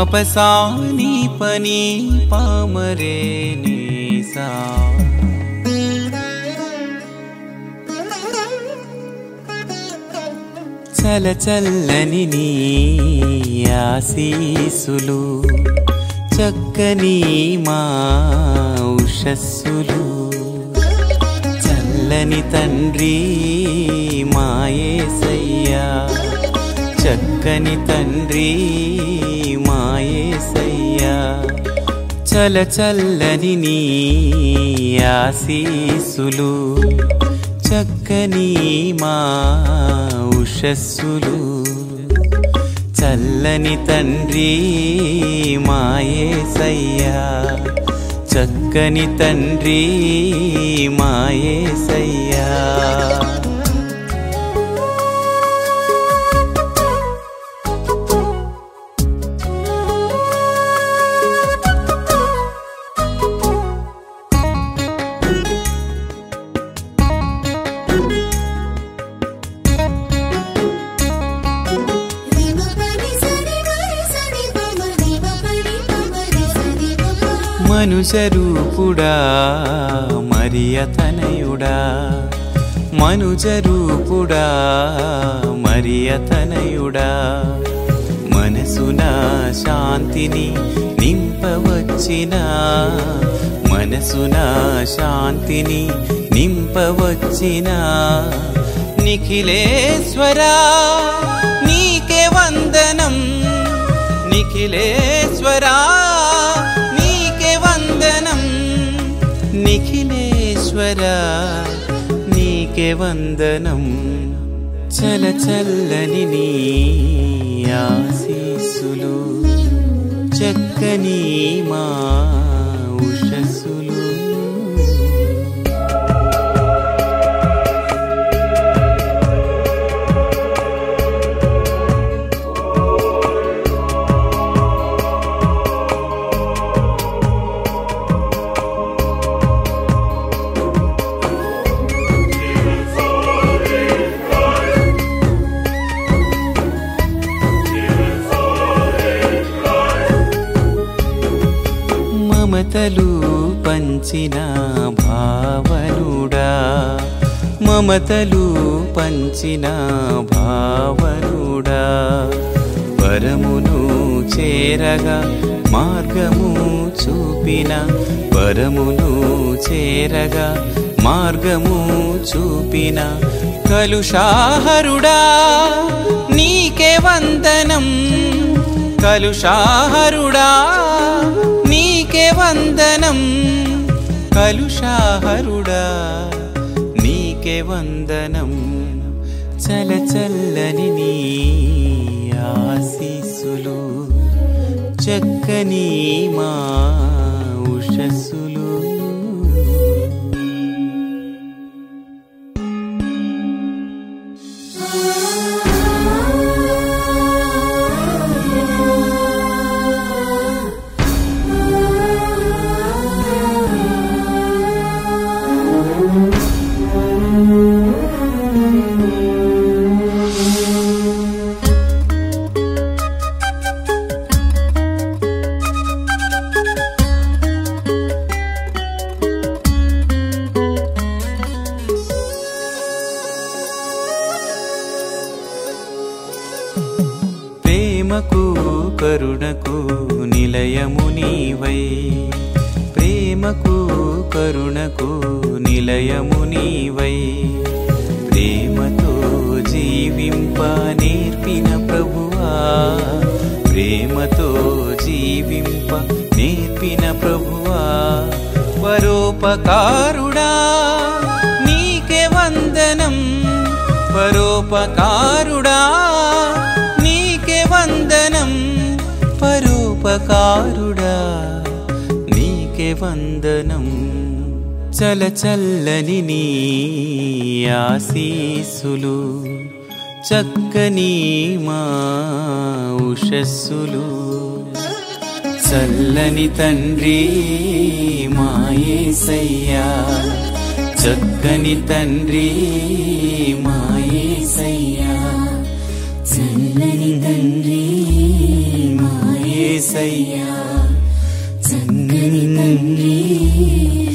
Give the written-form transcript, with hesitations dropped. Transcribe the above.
పపసా నీ పని పామరే నీసా చల చల్లని నీ ఆశీసులు చక్కని మా ఉషస్సులు చల్లని తండ్రి మా యేసయ్యా చక్కని తండ్రి మా యేసయ్యా చల చల్లని నీ ఆశీసులు చక్కని మా ఉషస్సులు చల్లని తండ్రి మా యేసయ్యా చక్కని తండ్రి మా యేసయ్యా మనుజరూపుడా మరియ తనయుడా మనుజరూపుడా మరియ తనయుడా మనసున శాంతిని నింపవచ్చిన మనసున శాంతిని నింపవచ్చిన నిఖిలేశ్వరా నీకే వందనం నిఖిలేశ్వరా వందనం నిఖిలేశ్వరా నీకే వందనం చల చల్లని నీ ఆశీస్సులు చక్కని మా ఉషస్సులు మమతలు పంచిన భావనుడా మమతలు పంచిన భావనుడా పరమును చేరగా మార్గము చూపిన పరమును చేరగా మార్గము చూపిన కలుషాహరుడా నీకే వందనం కలుషాహరుడా నీకే వందనం కలుషాహరుడా నీకే వందనం చల చల్లని నీ ఆశీస్సులు చక్కని మా ఉషస్సులు ప్రేమకు కరుణకు నిలయము నీవై ప్రేమకు కరుణకు నిలయము నీవై ప్రేమతో జీవింప నేర్పిన ప్రభువా ప్రేమతో జీవింప నేర్పిన ప్రభువా పరోపకారుడా నీకే వందనం పరోపకారుడా నీకే వందనం పరోపకారుడా నీకే వందనం చల చల్లని నీ ఆశీస్సులు చక్కని మా ఉషస్సులు చల్లని తండ్రి మా యేసయ్యా చక్కని తండ్రి మా యేసయ్యా చల్లని తండ్రి మా యేసయ్యా యేసయ్యా చక్కని తండ్రి